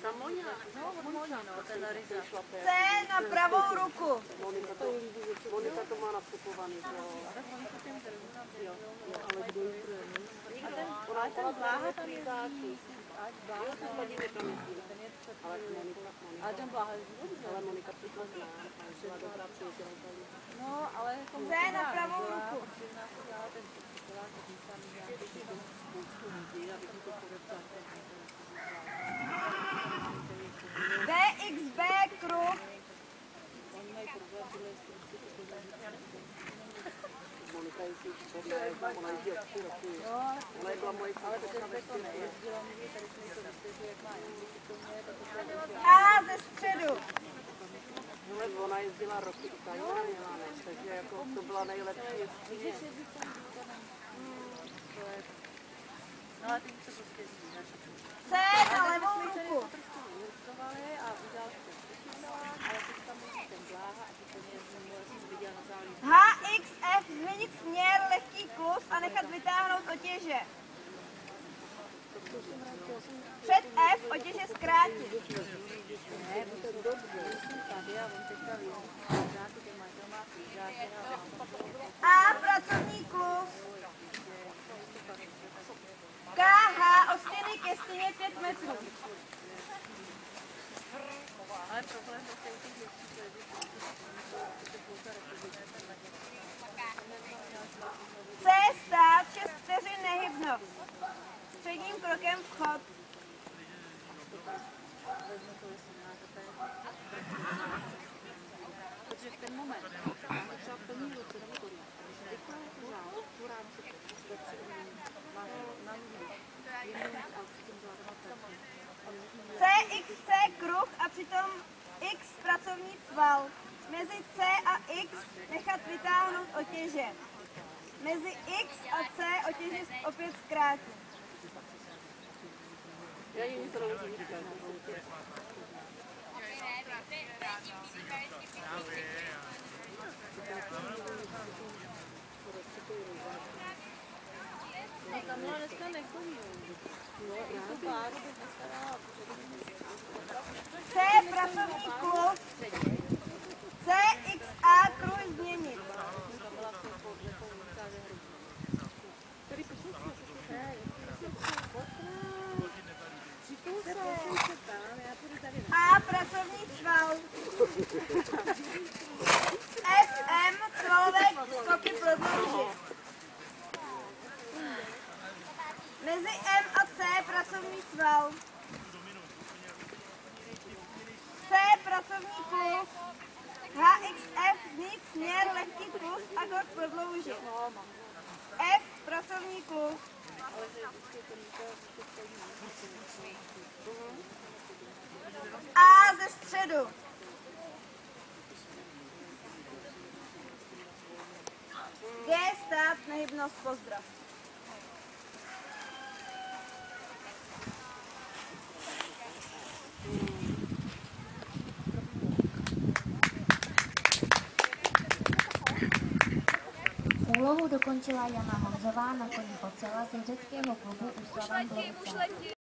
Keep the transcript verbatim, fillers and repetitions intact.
C na pravou ruku. Monika to má nastupovaný, jo. Ale kdo jí trénuje? Ona je ten Bláha tam je záčí. Jo, ten Vladimír tam jezdí. Ale Monika, Ale ten Bláha je dobře. ale Monika přišla k nám, a byla dobrá přítelka. No, ale C na pravou ruku. D X B kruh. Monika jezdí podle, ona jezdí od půl roku. Ona je byla moje přítelka ve čtyři. A ze středu. Hele, ona jezdila roky do Tajvanu, takže jako to byla nejlepší jezdkyně. C na levou ruku. H X F změnit směr, lehký klus a nechat vytáhnout otěže. Před F otěže zkrátit. A pracovní klus. K H od stěny ke stěně pět metrů. C stát šest vteřin nehybnost. Předním krokem vchod. Protože v ten moment máme třeba plný ruce nebo to když rychle pořád, tu rámci máš na nůžu, jenom a přitom zvládala pracně. C X C kruh a přitom X pracovní cval. Mezi C a X nechat vytáhnout otěže. Mezi X a C otěže opět zkrátit. Já jí nic rozumím. Kamila dneska nechodí. No, já to páru bych dneska dala. C pracovní klub. C X A kruh změnit. A pracovní cval. F M cvalové skoky prodloužit. Mezi M a C pracovní cval. C pracovní plus. H X F změnit směr, lehký plus a kord prodloužit. F pracovní plus. A ze středu. G stát nehybnost pozdrav. Úlohu dokončila Jana Honzová na koni Ocela z jeřeckého klubu Úslavan Blouca.